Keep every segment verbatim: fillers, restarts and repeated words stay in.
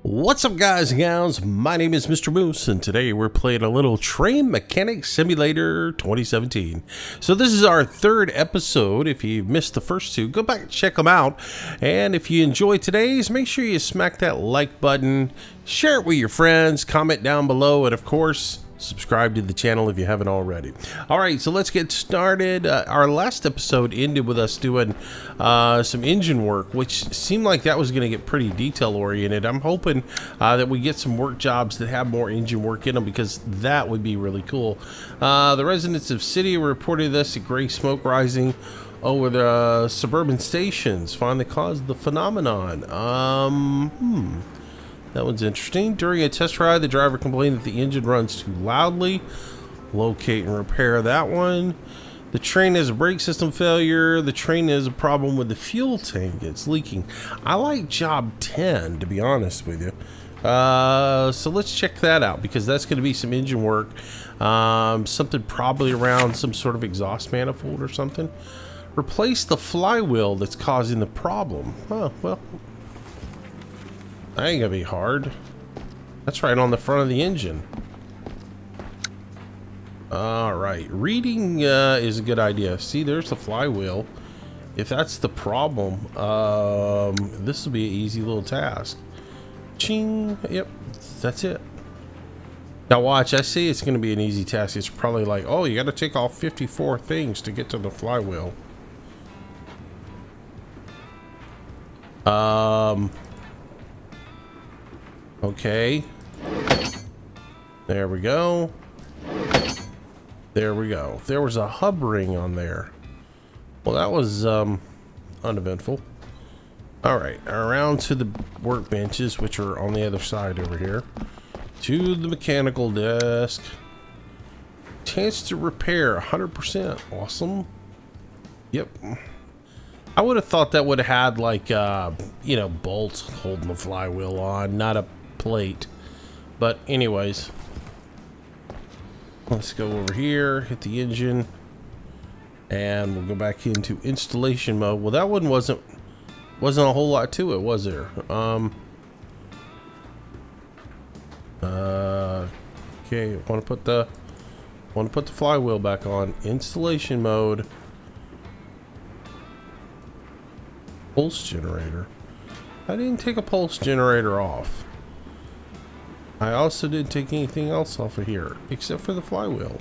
What's up, guys and gals? My name is Mister Moose, and today we're playing a little Train Mechanic Simulator twenty seventeen. So this is our third episode. If you missed the first two, go back and check them out. And if you enjoyed today's, make sure you smack that like button, share it with your friends, comment down below, and of course, subscribe to the channel if you haven't already. All right, so let's get started. Uh, our last episode ended with us doing uh, some engine work, which seemed like that was going to get pretty detail oriented. I'm hoping uh, that we get some work jobs that have more engine work in them, because that would be really cool. Uh, the residents of City reported this gray smoke rising over the uh, suburban stations finally caused the phenomenon. Um, hmm. That one's interesting. During a test ride, the driver complained that the engine runs too loudly. Locate and repair that one. The train has a brake system failure. The train has a problem with the fuel tank. It's leaking. I like job ten, to be honest with you. Uh, so let's check that out, because that's going to be some engine work. Um, something probably around some sort of exhaust manifold or something. Replace the flywheel that's causing the problem. Oh, well. That ain't gonna be hard. That's right on the front of the engine. Alright, reading uh, is a good idea. See, there's the flywheel. If that's the problem, um, this will be an easy little task. Ching, yep, that's it. Now watch, I see it's gonna be an easy task. It's probably like, oh, you gotta take off fifty-four things to get to the flywheel. Um... Okay. There we go. There we go. There was a hub ring on there. Well, that was um, uneventful. All right, around to the workbenches, which are on the other side over here. To the mechanical desk. Chance to repair one hundred percent. Awesome. Yep. I would have thought that would have had, like, uh, you know, bolts holding the flywheel on, not a plate. But anyways, let's go over here, hit the engine, and we'll go back into installation mode. Well, that one wasn't wasn't a whole lot to it, was there? Um uh okay, want to put the want to put the flywheel back on. Installation mode. Pulse generator. I didn't take a pulse generator off. I also didn't take anything else off of here except for the flywheel.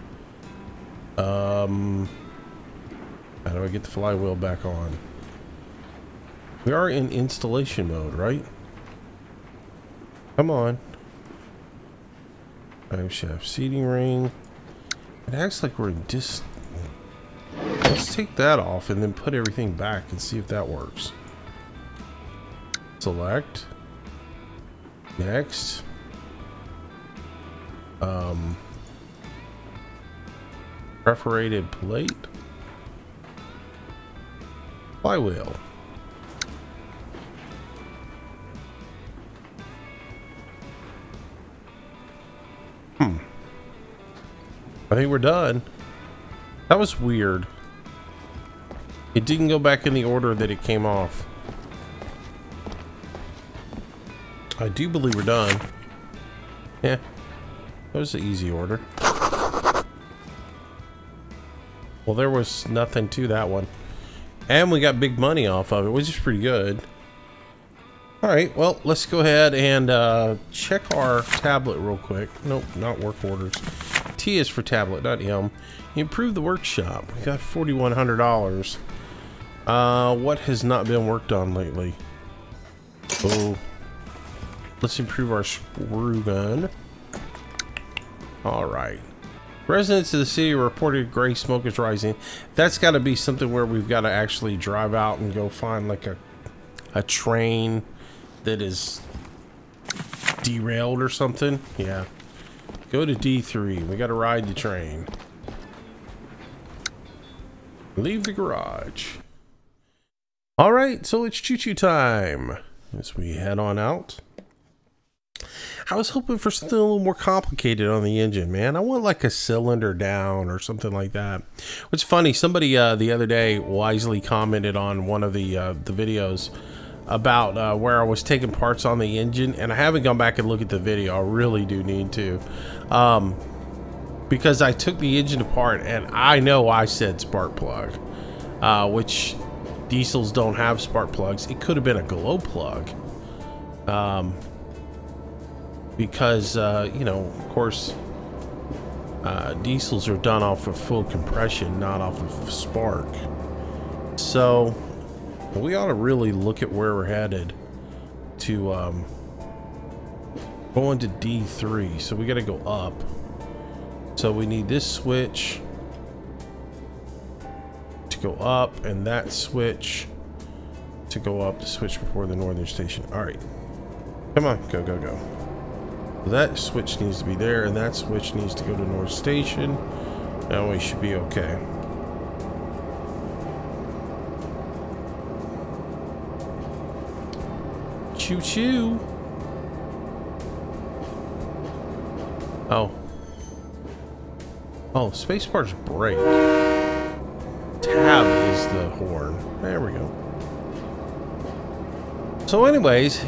Um, how do I get the flywheel back on? We are in installation mode, right? Come on. Drive shaft seating ring. It acts like we're in dis. Let's take that off and then put everything back and see if that works. Select. Next. Um, perforated plate. Flywheel. Hmm. I think we're done. That was weird. It didn't go back in the order that it came off. I do believe we're done. Yeah. That was an easy order. Well, there was nothing to that one. And we got big money off of it, which is pretty good. Alright, well, let's go ahead and uh, check our tablet real quick. Nope, not work orders. T is for tablet, not M. Improve the workshop. We got forty-one hundred dollars. Uh, what has not been worked on lately? Oh. Let's improve our screw gun. All right. Residents of the city reported gray smoke is rising. That's got to be something where we've got to actually drive out and go find like a a train that is derailed or something. Yeah. Go to D three. We got to ride the train. Leave the garage. All right, so it's choo-choo time as we head on out. I was hoping for something a little more complicated on the engine, man. I want like a cylinder down or something like that. What's funny, somebody uh, the other day wisely commented on one of the uh, the videos about uh, where I was taking parts on the engine, and I haven't gone back and looked at the video. I really do need to, um, because I took the engine apart, and I know I said spark plug, uh, which diesels don't have spark plugs. It could have been a glow plug, um, because uh, you know, of course, uh, diesels are done off of full compression, not off of spark. So we ought to really look at where we're headed to um, go into D three. So we got to go up. So we need this switch to go up, and that switch to go up, to switch before the northern station. All right, come on, go, go, go. That switch needs to be there, and that switch needs to go to north station. Now we should be okay. Choo choo. Oh. Oh, spacebar's brake. Tab is the horn. There we go. So anyways,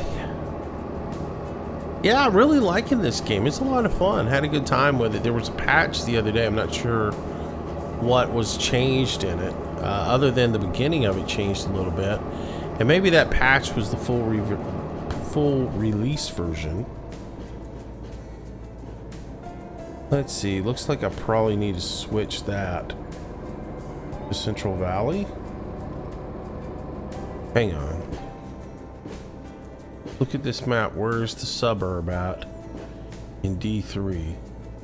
yeah, I'm really liking this game. It's a lot of fun. Had a good time with it. There was a patch the other day. I'm not sure what was changed in it, uh, other than the beginning of it changed a little bit. And maybe that patch was the full re full release version. Let's see. Looks like I probably need to switch that to Central Valley. Hang on. Look at this map. Where's the suburb at in D three?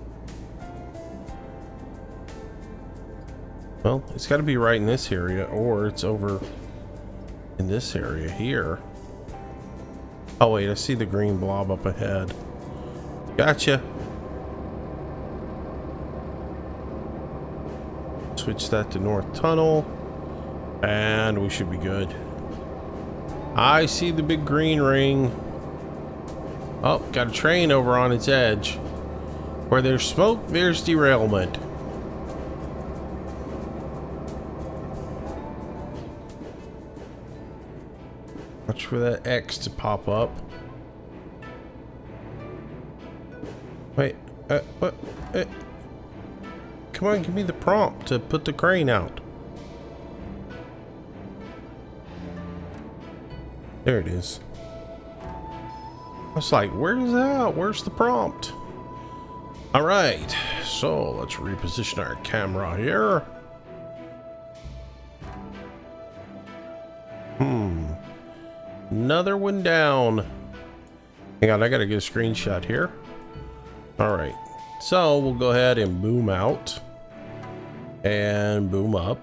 Well, it's got to be right in this area, or it's over in this area here. Oh wait, I see the green blob up ahead. Gotcha. Switch that to North Tunnel, and we should be good. I see the big green ring. Oh, got a train over on its edge. Where there's smoke, there's derailment. Watch for that X to pop up. Wait, uh, what? Uh, come on, give me the prompt to put the crane out. There it is. I was like, where's that? Where's the prompt? All right, so let's reposition our camera here. Hmm. Another one down. Hang on, I gotta get a screenshot here. All right, so we'll go ahead and boom out and boom up.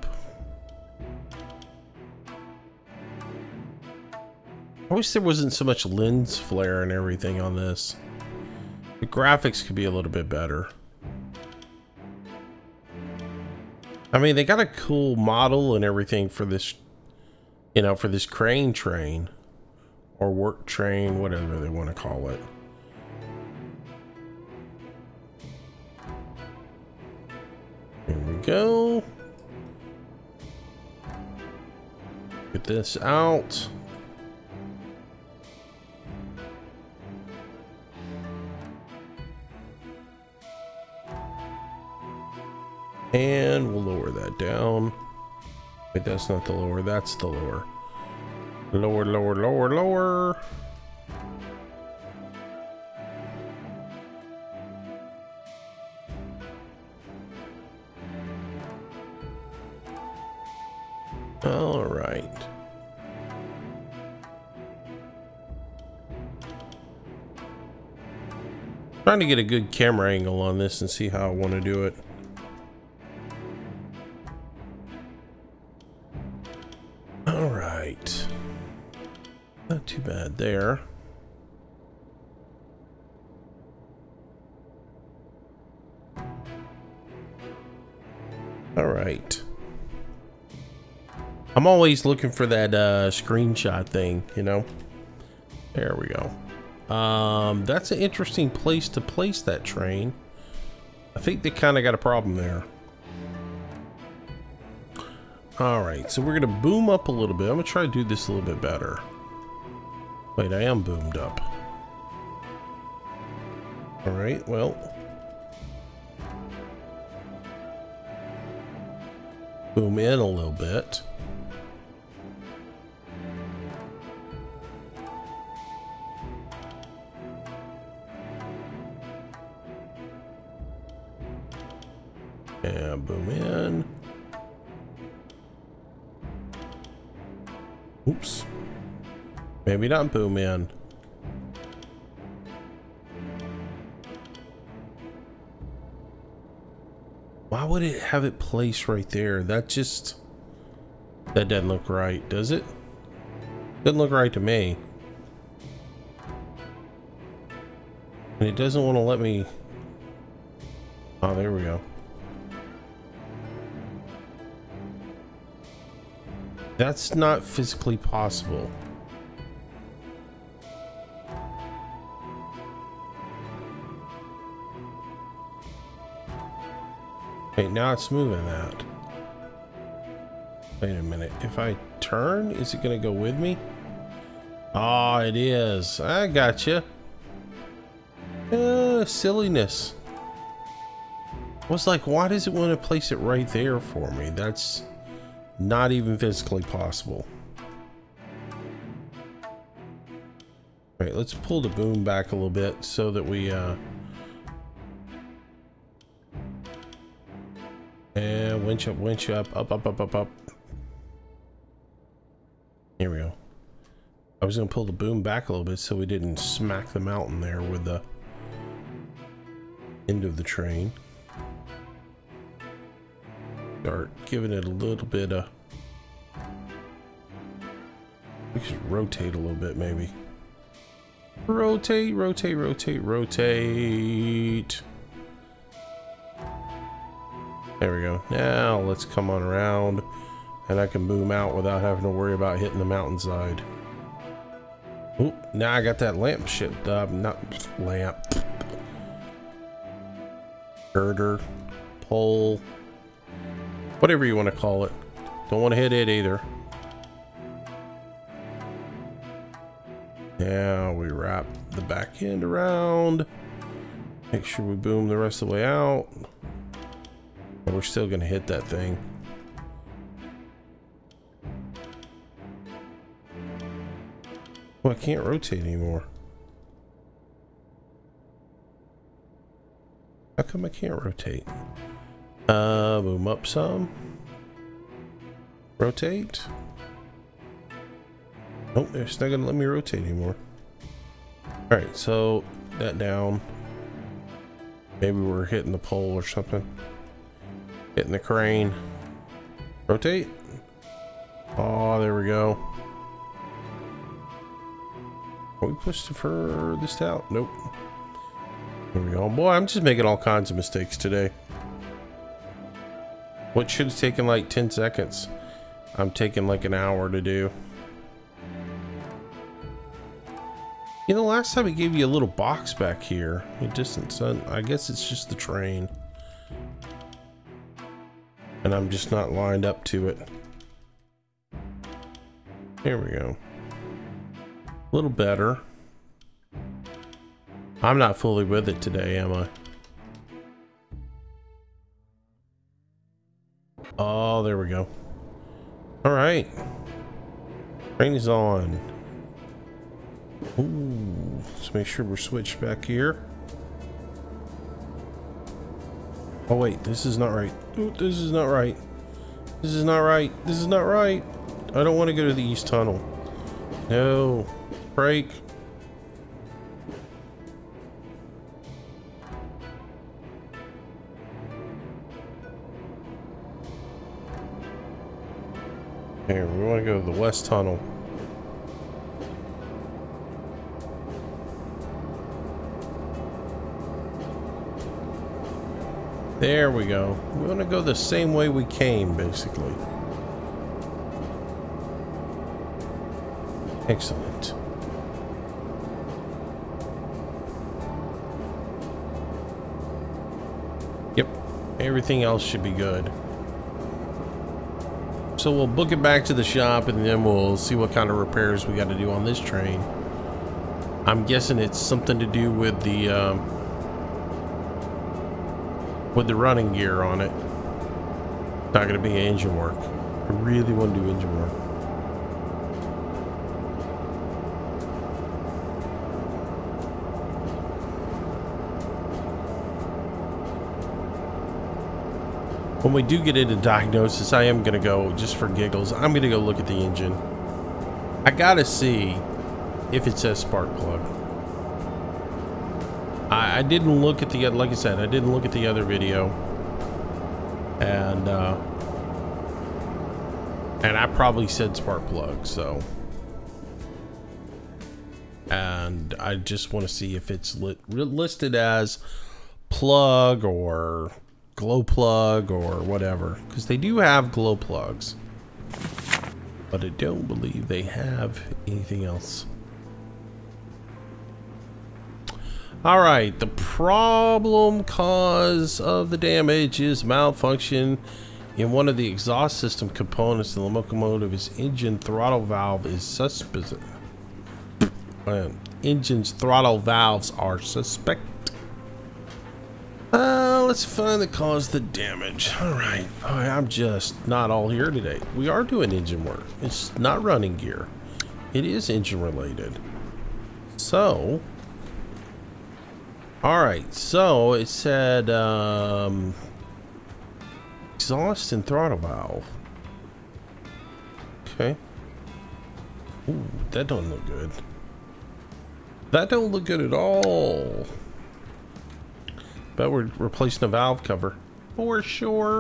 I wish there wasn't so much lens flare and everything on this. The graphics could be a little bit better. I mean, they got a cool model and everything for this, you know, for this crane train. Or work train, whatever they want to call it. Here we go. Get this out. And we'll lower that down. Wait, that's not the lower, that's the lower. Lower, lower, lower, lower. All right. Trying to get a good camera angle on this and see how I want to do it. All right. Not too bad there. All right. I'm always looking for that uh, screenshot thing, you know. There we go. Um, that's an interesting place to place that train. I think they kind of got a problem there. All right, so we're gonna boom up a little bit. I'm gonna try to do this a little bit better. Wait, I am boomed up. Alright, well. Boom in a little bit. And boom in. Oops. Maybe not boom in. Why would it have it placed right there? That just... That doesn't look right, does it? Doesn't look right to me. And it doesn't want to let me... Oh, there we go. That's not physically possible. Okay, now it's moving that. Wait a minute. If I turn, is it going to go with me? Oh, it is. I gotcha. Uh, silliness. I was like, why does it want to place it right there for me? That's not even physically possible. All right, let's pull the boom back a little bit so that we... Uh, And winch up, winch up, up, up, up, up, up. Here we go. I was gonna pull the boom back a little bit so we didn't smack the mountain there with the end of the train. Start giving it a little bit of... We should rotate a little bit maybe. Rotate, rotate, rotate, rotate. There we go. Now let's come on around and I can boom out without having to worry about hitting the mountainside. Oop, now I got that lamp shit. Uh, not lamp. Girder. Pole. Whatever you want to call it. Don't want to hit it either. Now we wrap the back end around. Make sure we boom the rest of the way out. But we're still gonna hit that thing. Well, I can't rotate anymore. How come I can't rotate? Uh, boom up some. Rotate. Nope, it's not gonna let me rotate anymore. Alright, so that down. Maybe we're hitting the pole or something. Hitting the crane. Rotate. Oh, there we go. Are we pushed the furthest out? Nope. There we go. Boy, I'm just making all kinds of mistakes today. What should have taken like ten seconds, I'm taking like an hour to do. You know, last time it gave you a little box back here. It doesn't, I guess it's just the train. And I'm just not lined up to it. Here we go. A little better. I'm not fully with it today, am I? Oh, there we go. All right. Train is on. Ooh, let's make sure we're switched back here. Oh wait, this is not right. Ooh, this is not right. This is not right. This is not right. I don't want to go to the east tunnel. No. Brake. Here, we want to go to the west tunnel. There we go. We want to go the same way we came, basically. Excellent. Yep. Everything else should be good. So we'll book it back to the shop and then we'll see what kind of repairs we got to do on this train. I'm guessing it's something to do with the um, with the running gear on it. It's not going to be engine work. I really want to do engine work. When we do get into diagnosis, I am going to go, just for giggles, I'm going to go look at the engine. I got to see if it says spark plug. I, I didn't look at the other, like I said, I didn't look at the other video. And, uh, and I probably said spark plug, so. And I just want to see if it's lit, listed as plug or glow plug or whatever, because they do have glow plugs, but I don't believe they have anything else. All right, the problem cause of the damage is malfunction in one of the exhaust system components in the locomotive's engine throttle valve is suspect. Uh, engine's throttle valves are suspect. Uh, let's find the cause of the damage. All right, oh, I'm just not all here today. We are doing engine work. It's not running gear. It is engine related. So. All right, so it said um, exhaust and throttle valve. Okay. Ooh, that don't look good. That don't look good at all. Bet we're replacing a valve cover for sure.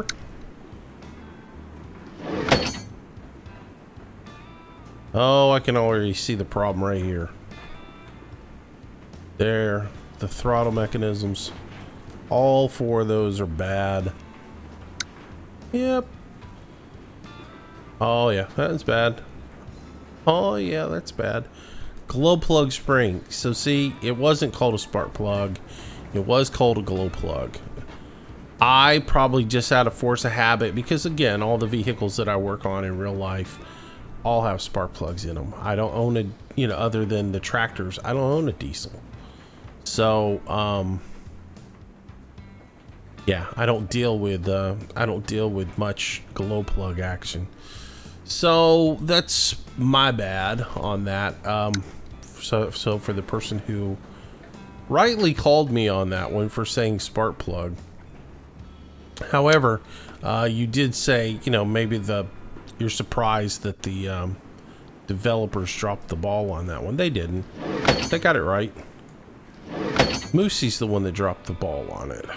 Oh, I can already see the problem right here. There. The throttle mechanisms, all four of those are bad. Yep. Oh yeah, that's bad. Oh yeah, that's bad. Glow plug spring. So see, it wasn't called a spark plug. It was called a glow plug. I probably just out of force of habit, because again, all the vehicles that I work on in real life all have spark plugs in them. I don't own a, you know, other than the tractors, I don't own a diesel. So, um, yeah, I don't deal with, uh, I don't deal with much glow plug action. So that's my bad on that. Um, so, so for the person who rightly called me on that one for saying spark plug. However, uh, you did say, you know, maybe the, you're surprised that the, um, developers dropped the ball on that one. They didn't. They got it right. Moosey's the one that dropped the ball on it.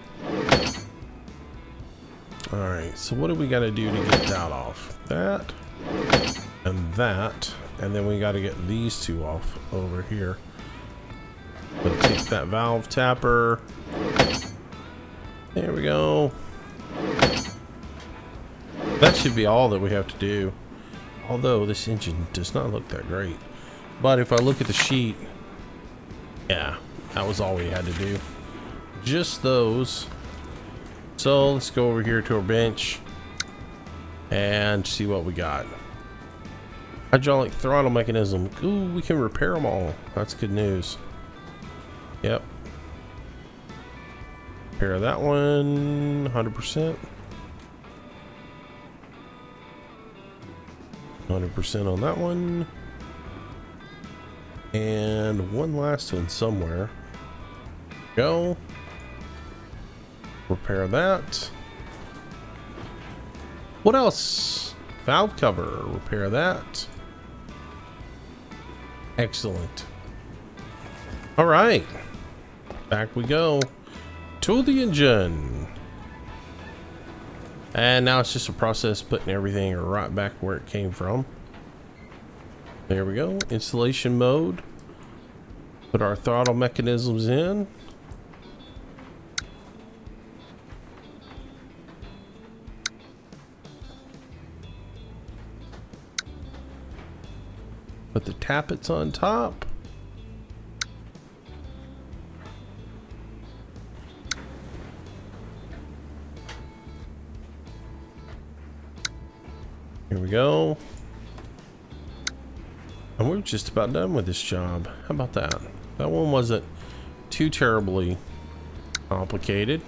Alright, so what do we got to do to get that off? That and that. And then we got to get these two off over here. We'll take that valve tapper. There we go. That should be all that we have to do. Although this engine does not look that great. But if I look at the sheet, yeah, that was all we had to do. Just those. So let's go over here to our bench and see what we got. Hydraulic throttle mechanism. Ooh, we can repair them all. That's good news. Yep. Repair that one, one hundred percent. one hundred percent on that one. And one last one somewhere. Go. Repair that. What else? Valve cover. Repair that. Excellent. All right. Back we go to the engine. And now it's just a process putting everything right back where it came from. There we go. Installation mode. Put our throttle mechanisms in. Put the tappets on top. Here we go. And we're just about done with this job. How about that? That one wasn't too terribly complicated.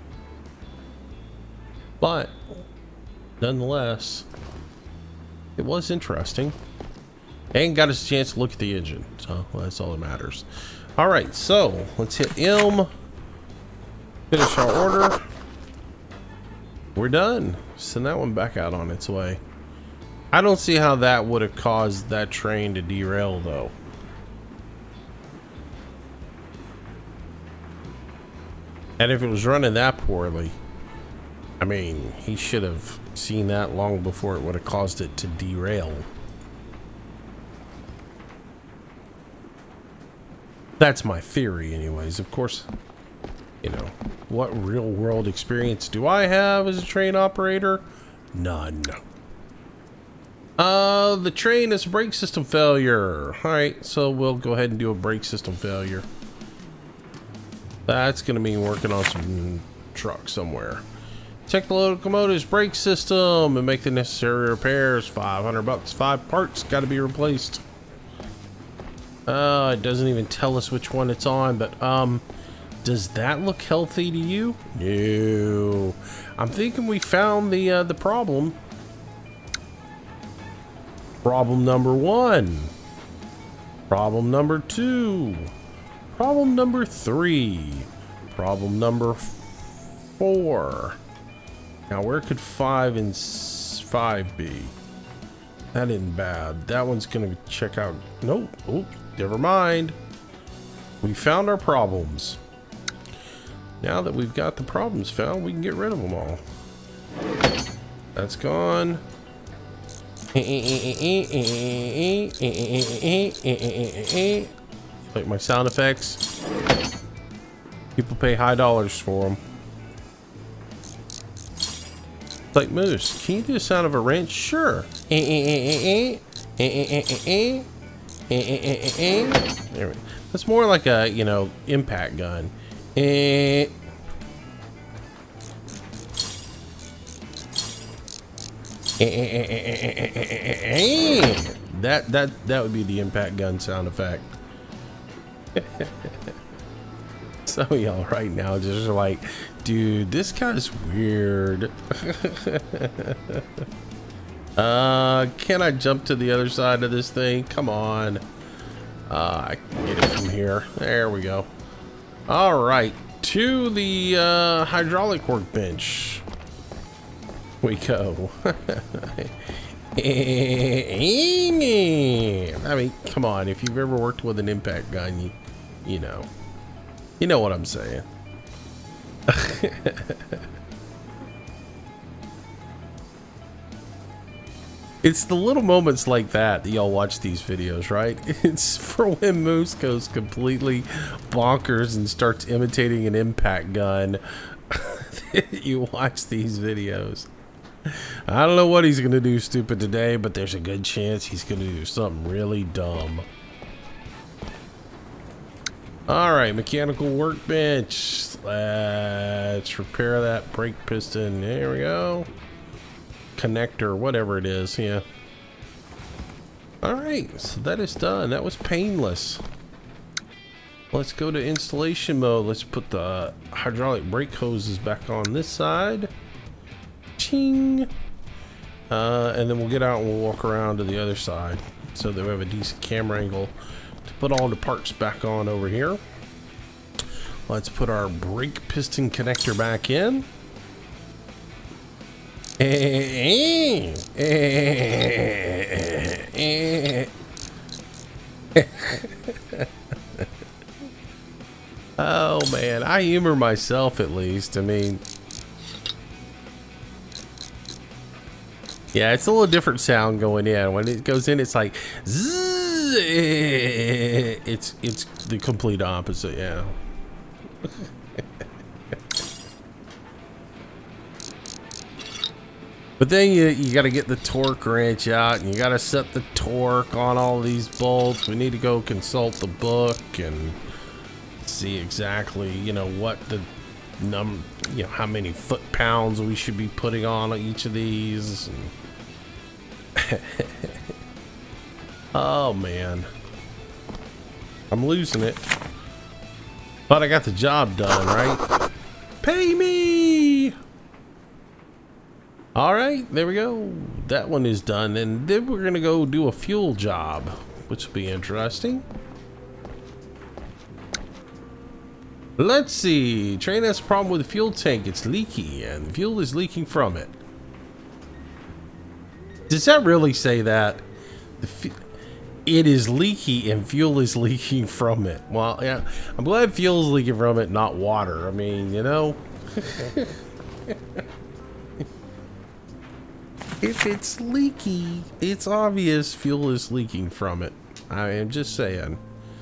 But, nonetheless, it was interesting. And got us a chance to look at the engine. So, well, that's all that matters. Alright, so, let's hit M. Finish our order. We're done. Send that one back out on its way. I don't see how that would have caused that train to derail, though. And if it was running that poorly, I mean, he should have seen that long before it would have caused it to derail. That's my theory anyways. Of course, you know, what real world experience do I have as a train operator? None. Uh, the train is a brake system failure. Alright, so we'll go ahead and do a brake system failure. That's gonna mean working on some truck somewhere. Check the locomotive's brake system and make the necessary repairs. five hundred bucks, five parts gotta be replaced. Uh, it doesn't even tell us which one it's on, but, um, does that look healthy to you? No. I'm thinking we found the, uh, the problem. Problem number one. Problem number two. Problem number three. Problem number four. Now, where could five and five be? That isn't bad. That one's gonna check out. Nope. Oh, never mind. We found our problems. Now that we've got the problems found, we can get rid of them all. That's gone. Like my sound effects. People pay high dollars for them. Like Moose, can you do the sound of a wrench? Sure. There we go. That's more like a, you know, impact gun. That that that would be the impact gun sound effect. Some of y'all right now just are like, dude, this guy's weird. uh, can I jump to the other side of this thing? Come on. Uh, I can get it from here. There we go. All right, to the uh, hydraulic workbench we go. I mean, come on. If you've ever worked with an impact gun, you, you know. You know what I'm saying. It's the little moments like that that y'all watch these videos, right? It's for when Moose goes completely bonkers and starts imitating an impact gun. You watch these videos. I don't know what he's gonna do stupid today, but there's a good chance he's gonna do something really dumb. Alright, mechanical workbench. Let's repair that brake piston. There we go. Connector, whatever it is, yeah. Alright, so that is done. That was painless. Let's go to installation mode. Let's put the hydraulic brake hoses back on this side. Ching. Uh, and then we'll get out and we'll walk around to the other side so that we have a decent camera angle to put all the parts back on over here. Let's put our brake piston connector back in. Oh man, I humor myself at least. I mean, yeah, it's a little different sound going in. When it goes in, it's like zzz, it's it's the complete opposite. Yeah. But then you, you got to get the torque wrench out and you got to set the torque on all these bolts. We need to go consult the book and see exactly, you know, what the num, you know, how many foot pounds we should be putting on each of these. And Oh man, I'm losing it. But I got the job done, right? Pay me! Alright, there we go. That one is done. And then we're gonna go do a fuel job, which will be interesting. Let's see. Train has a problem with the fuel tank. It's leaky, and fuel is leaking from it. Does that really say that? The it is leaky and fuel is leaking from it. Well, yeah, I'm glad fuel is leaking from it, not water. I mean, you know. If it's leaky, it's obvious fuel is leaking from it. I am just saying.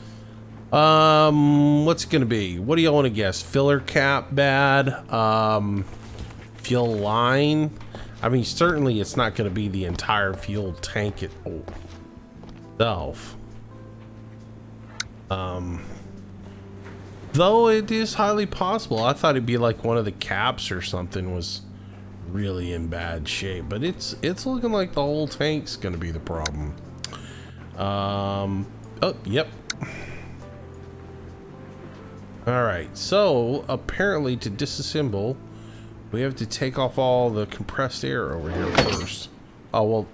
Um, what's it gonna be? What do y'all want to guess? Filler cap bad? Um, fuel line? I mean, certainly it's not gonna be the entire fuel tank itself. Um, though it is highly possible. I thought it'd be like one of the caps or something was really in bad shape, but it's it's looking like the whole tank's gonna be the problem. Um, oh, yep. All right, so apparently to disassemble, we have to take off all the compressed air over here first. Oh, well,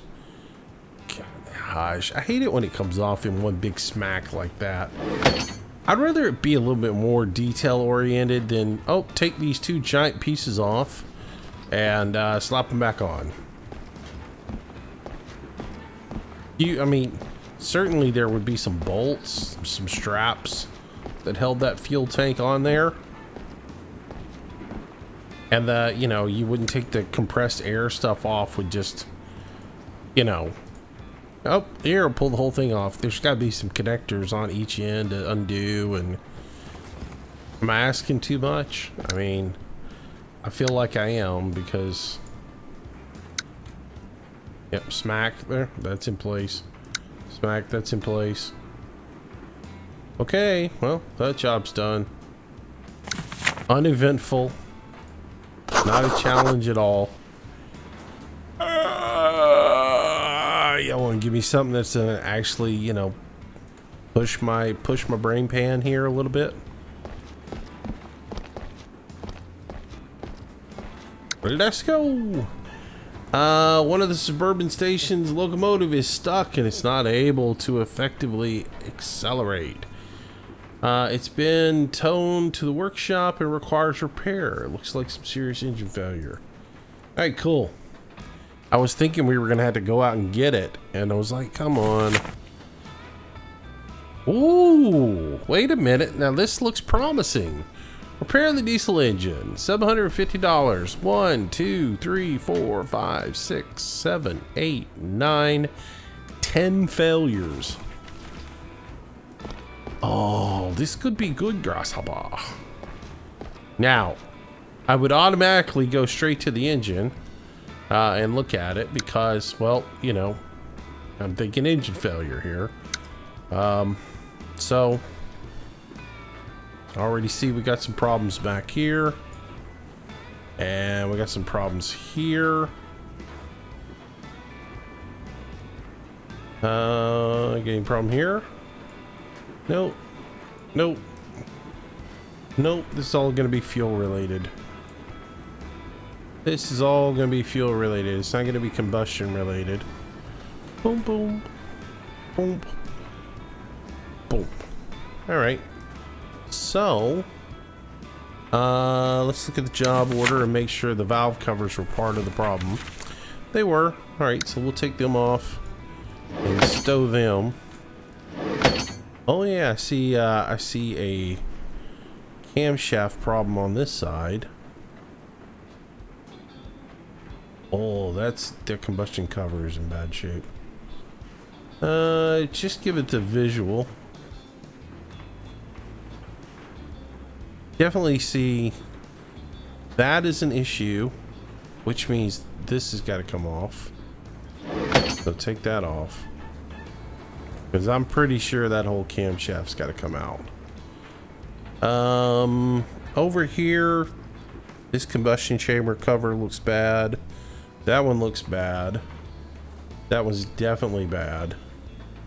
gosh, I hate it when it comes off in one big smack like that. I'd rather it be a little bit more detail oriented than, oh, take these two giant pieces off and uh, slap them back on. You, I mean, certainly there would be some bolts, some straps that held that fuel tank on there. And the, you know, you wouldn't take the compressed air stuff off with just, you know, oh, here, pull the whole thing off. There's got to be some connectors on each end to undo. And am I asking too much? I mean, I feel like I am because, yep, smack there, that's in place. Smack, that's in place. Okay, well, that job's done. Uneventful. Not a challenge at all. Uh, y'all want to give me something that's gonna actually, you know, push my push my brain pan here a little bit? Let's go. Uh, one of the suburban station's locomotive is stuck and it's not able to effectively accelerate. Uh, it's been towed to the workshop and requires repair. It looks like some serious engine failure. All right, cool. I was thinking we were gonna have to go out and get it, and I was like, come on. Ooh, wait a minute. Now this looks promising. Repair the diesel engine, seven hundred fifty dollars. One, two, three, four, five, six, seven, eight, nine, ten failures. Oh, this could be good, Grasshopper. Now, I would automatically go straight to the engine uh, and look at it because, well, you know, I'm thinking engine failure here. Um, so, I already see we got some problems back here. And we got some problems here. Uh, getting a problem here. Nope. Nope. Nope. This is all going to be fuel related. This is all going to be fuel related. It's not going to be combustion related. Boom, boom. Boom. Boom. Alright. So, uh, let's look at the job order and make sure the valve covers were part of the problem. They were. Alright, so we'll take them off and stow them. Oh yeah, I see, uh, I see a camshaft problem on this side. Oh, that's the combustion cover is in bad shape. Uh, just give it the visual. Definitely see that is an issue, which means this has got to come off. So take that off. Because I'm pretty sure that whole camshaft's got to come out. Um, over here, this combustion chamber cover looks bad. That one looks bad. That one's definitely bad.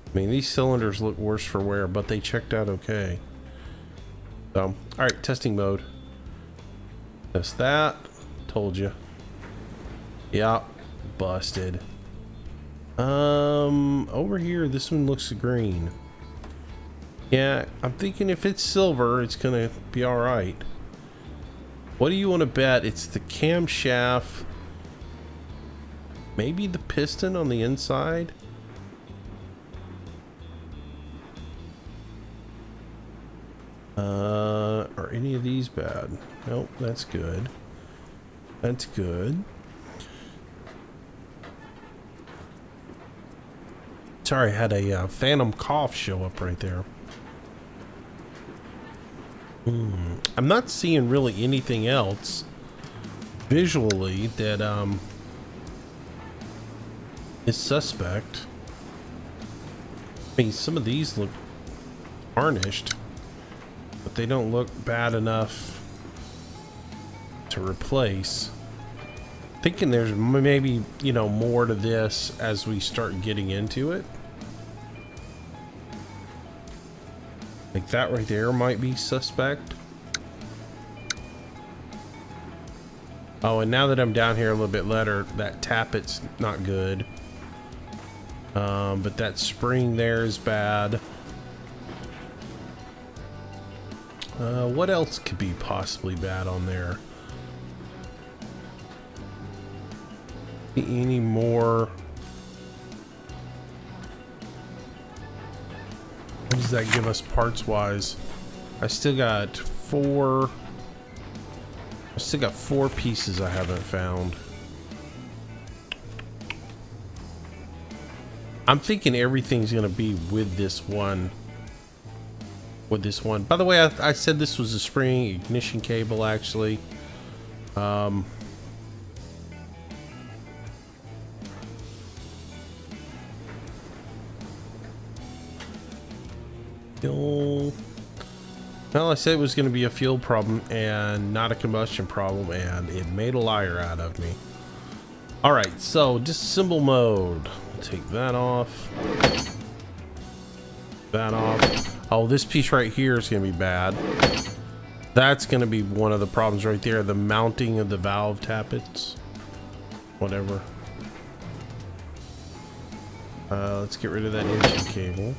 I mean, these cylinders look worse for wear, but they checked out okay. So, all right, testing mode. Test that. Told you. Yeah, busted. Um, over here, this one looks green. Yeah, I'm thinking if it's silver, it's gonna be all right. What do you want to bet? It's the camshaft, maybe the piston on the inside. Uh, are any of these bad? Nope, that's good. That's good. Sorry, I had a uh, phantom cough show up right there. Hmm. I'm not seeing really anything else visually that um, is suspect. I mean, some of these look tarnished, but they don't look bad enough to replace. Thinking there's maybe, you know, more to this as we start getting into it. Like that right there might be suspect. Oh, and now that I'm down here a little bit later, that tappet's not good. Um, but that spring there is bad. Uh, what else could be possibly bad on there? Any more? What does that give us parts wise? I still got four. I still got four pieces I haven't found. I'm thinking everything's gonna be with this one. With this one. By the way, I, I said this was a spring ignition cable actually. Um, Fuel. Well, I said it was going to be a fuel problem and not a combustion problem, and it made a liar out of me. All right, so disassemble mode. Take that off. That off. Oh, this piece right here is going to be bad. That's going to be one of the problems right there. The mounting of the valve tappets. Whatever. Uh, let's get rid of that engine cable.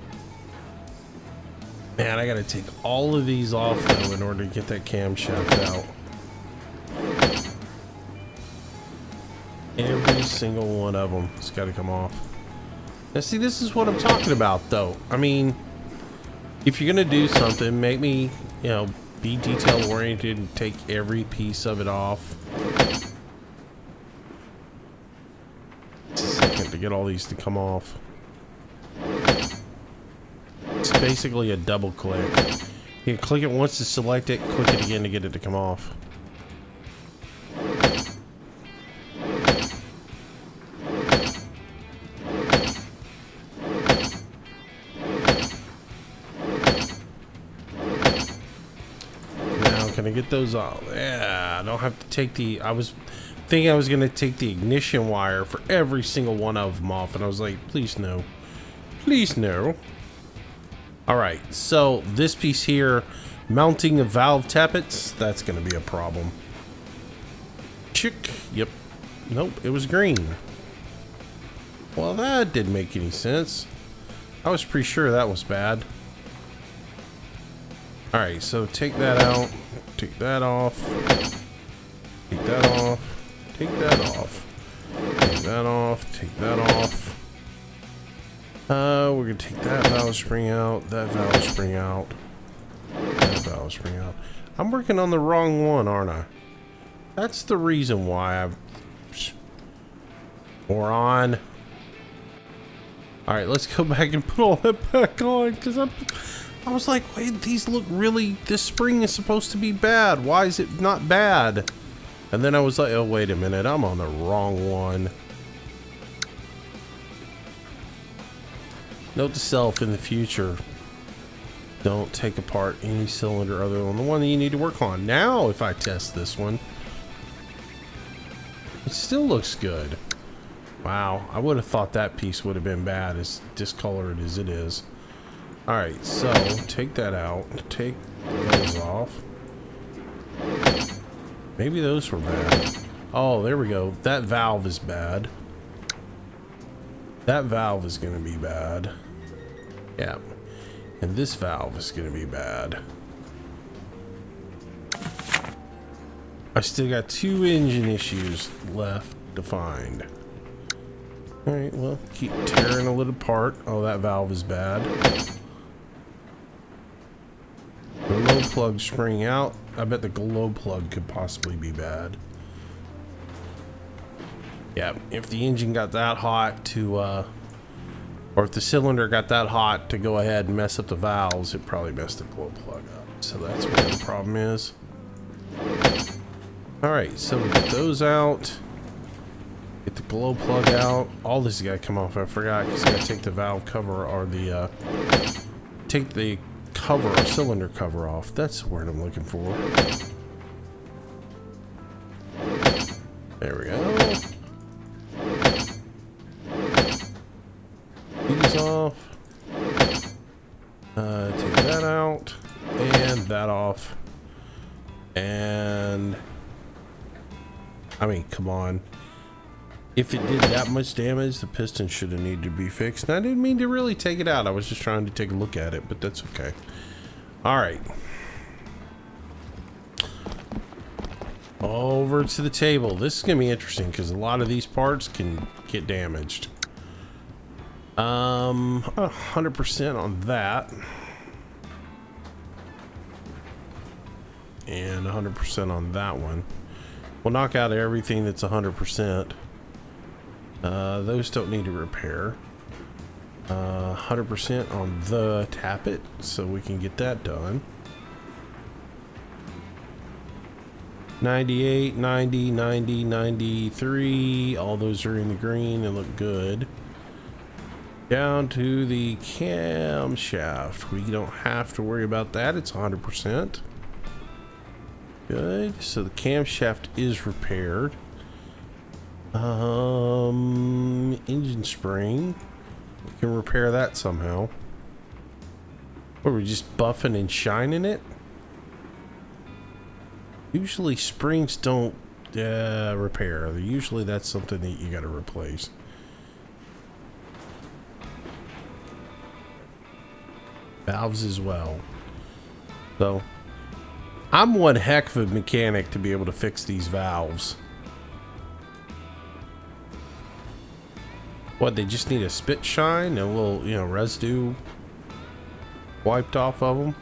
Man, I gotta take all of these off though in order to get that camshaft out. Every single one of them has got to come off. Now see, this is what I'm talking about though. I mean, if you're gonna do something, make me, you know, be detail oriented and take every piece of it off. It's a second to get all these to come off. It's basically a double click. You click it once to select it, click it again to get it to come off. Now, can I get those off? Yeah, I don't have to take the... I was thinking I was going to take the ignition wire for every single one of them off, and I was like, please no. Please no. Alright, so this piece here, mounting the valve tappets, that's going to be a problem. Chick, yep. Nope, it was green. Well, that didn't make any sense. I was pretty sure that was bad. Alright, so take that out, take that off, take that off, take that off, take that off, take that off. Uh, we're gonna take that valve spring out, that valve spring out, that valve spring out. I'm working on the wrong one, aren't I? That's the reason why I've... Moron. Alright, let's go back and put all that back on, because I'm... I was like, wait, these look really... This spring is supposed to be bad. Why is it not bad? And then I was like, oh, wait a minute, I'm on the wrong one. Note to self in the future, don't take apart any cylinder other than the one that you need to work on. Now, if I test this one, it still looks good. Wow, I would have thought that piece would have been bad, as discolored as it is. Alright, so take that out. Take those off. Maybe those were bad. Oh, there we go. That valve is bad. That valve is going to be bad. Yeah. And this valve is going to be bad. I still got two engine issues left to find. Alright, well, keep tearing a little apart. Oh, that valve is bad. The glow plug spring out. I bet the glow plug could possibly be bad. Yeah, if the engine got that hot to, uh, or if the cylinder got that hot to go ahead and mess up the valves, it probably messed the glow plug up. So that's where the problem is. Alright, so we get those out. Get the glow plug out. All this has got to come off. I forgot because I got to take the valve cover or the, uh, take the cover or cylinder cover off. That's the word I'm looking for. There we go. These off. Uh, take that out. And that off. And... I mean, come on. If it did that much damage, the piston should have needed to be fixed. And I didn't mean to really take it out. I was just trying to take a look at it, but that's okay. Alright. Over to the table. This is going to be interesting because a lot of these parts can get damaged. Um, one hundred percent on that. And one hundred percent on that one. We'll knock out everything that's one hundred percent. Uh, those don't need to repair. Uh, one hundred percent on the tappet, so we can get that done. ninety-eight, ninety, ninety, ninety-three. All those are in the green and look good. Down to the camshaft. We don't have to worry about that. It's one hundred percent. Good. So the camshaft is repaired. Um, engine spring. We can repair that somehow. Or we're just buffing and shining it. Usually springs don't uh, repair. Usually that's something that you got to replace. Valves as well. So I'm one heck of a mechanic to be able to fix these valves. What, they just need a spit shine, a little, you know, residue wiped off of them?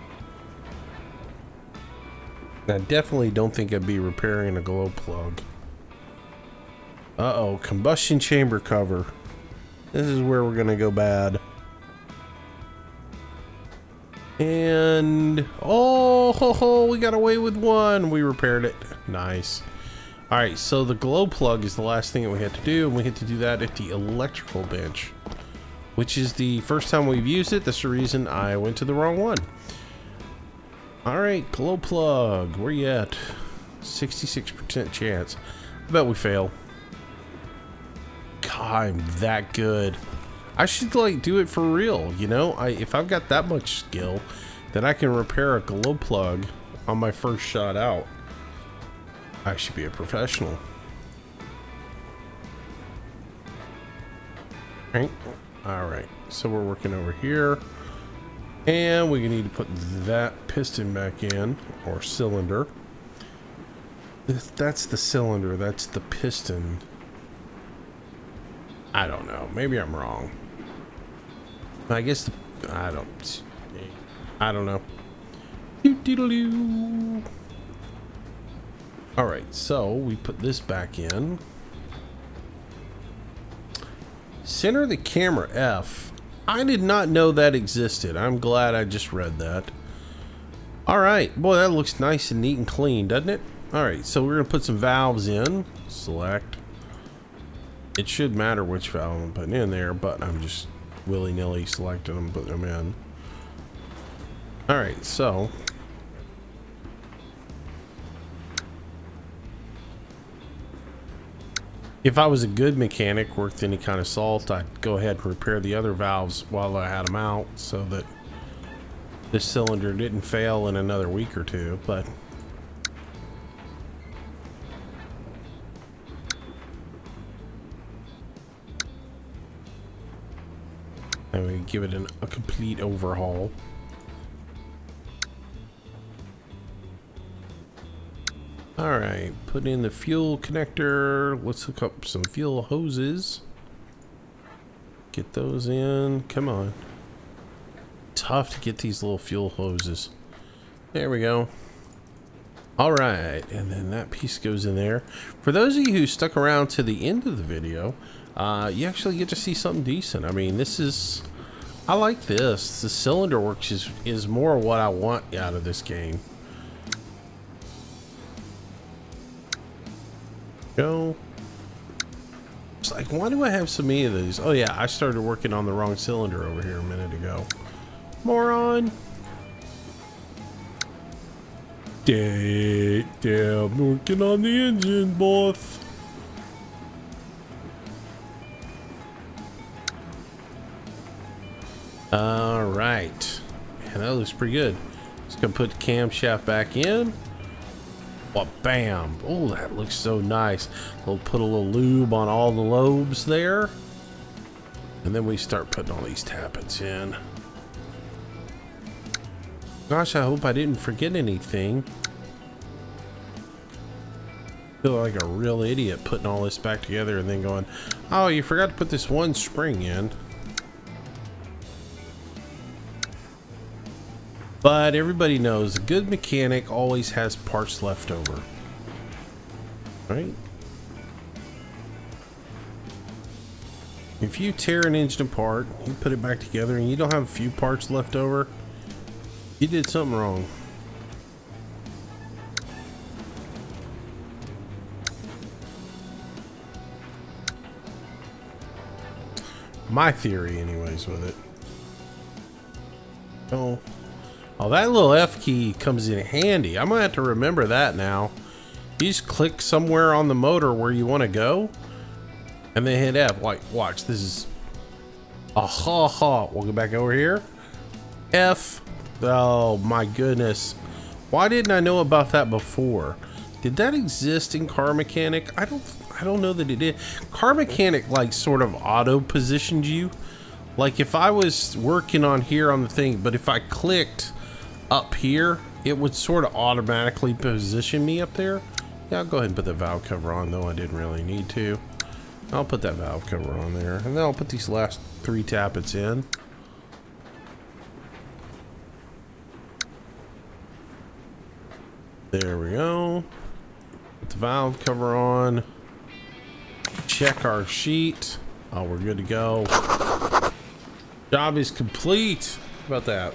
I definitely don't think I'd be repairing a glow plug. Uh-oh, combustion chamber cover. This is where we're gonna go bad. And oh, ho, ho, we got away with one. We repaired it. Nice. All right, so the glow plug is the last thing that we had to do, and we had to do that at the electrical bench, which is the first time we've used it. That's the reason I went to the wrong one. All right, glow plug, where you at? sixty-six percent chance. I bet we fail. God, I'm that good. I should like do it for real, you know? I if I've got that much skill, then I can repair a glow plug on my first shot out. I should be a professional. Right? Alright, so we're working over here. And we need to put that piston back in, or cylinder. That's the cylinder, that's the piston. I don't know, maybe I'm wrong. I guess the, I don't, I don't know. Doo-doo-doo-doo. All right, so we put this back in. Center the camera F. I did not know that existed. I'm glad I just read that. All right, boy, that looks nice and neat and clean, doesn't it? All right, so we're gonna put some valves in. Select. It should matter which valve I'm putting in there, but I'm just willy-nilly selecting them, putting them in. All right, so If I was a good mechanic, worked any kind of salt, I'd go ahead and repair the other valves while I had them out so that this cylinder didn't fail in another week or two, but and we give it an, a complete overhaul. All right, put in the fuel connector. Let's hook up some fuel hoses. Get those in. Come on. Tough to get these little fuel hoses. There we go. All right, and then that piece goes in there. For those of you who stuck around to the end of the video, uh, you actually get to see something decent. I mean, this is, I like this. The cylinder works is, is more what I want out of this game. Go. It's like, why do I have so many of these? Oh yeah, I started working on the wrong cylinder over here a minute ago. Moron. Damn, damn, working on the engine, boss. All right, and that looks pretty good. Just gonna put the camshaft back in. Well, bam. Oh, that looks so nice. We'll put a little lube on all the lobes there. And then we start putting all these tappets in. Gosh, I hope I didn't forget anything. I feel like a real idiot putting all this back together and then going, oh, you forgot to put this one spring in. But everybody knows a good mechanic always has parts left over, right? If you tear an engine apart, you put it back together and you don't have a few parts left over, you did something wrong. My theory anyways with it. Oh. Oh, that little F key comes in handy. I'm gonna have to remember that now. You just click somewhere on the motor where you want to go, and then hit F. Like, watch, this is a ha ha. We'll go back over here. F. Oh my goodness. Why didn't I know about that before? Did that exist in Car Mechanic? I don't. I don't know that it did. Car Mechanic like sort of auto positioned you. Like if I was working on here on the thing, but if I clicked up here, it would sort of automatically position me up there. Yeah, I'll go ahead and put the valve cover on, though I didn't really need to. I'll put that valve cover on there, and then I'll put these last three tappets in. There we go. Put the valve cover on. Check our sheet. Oh, we're good to go. Job is complete. How about that?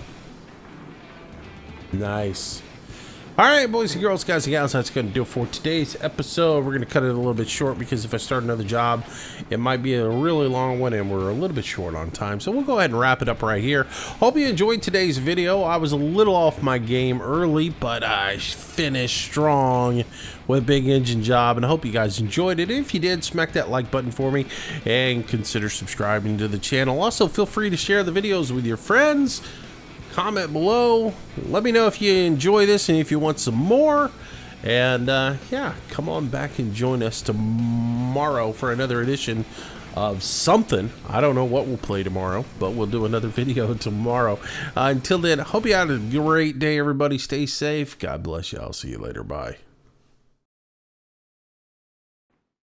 Nice. All right, boys and girls, guys and gals, that's going to do it for today's episode. We're going to cut it a little bit short because if I start another job, it might be a really long one, and we're a little bit short on time. So we'll go ahead and wrap it up right here. Hope you enjoyed today's video. I was a little off my game early, but I finished strong with Big Engine Job, and I hope you guys enjoyed it. If you did, smack that like button for me and consider subscribing to the channel. Also, feel free to share the videos with your friends. Comment below. Let me know if you enjoy this and if you want some more. And uh, yeah, come on back and join us tomorrow for another edition of something. I don't know what we'll play tomorrow, but we'll do another video tomorrow. Uh, until then, hope you had a great day, everybody. Stay safe. God bless you. I'll see you later. Bye.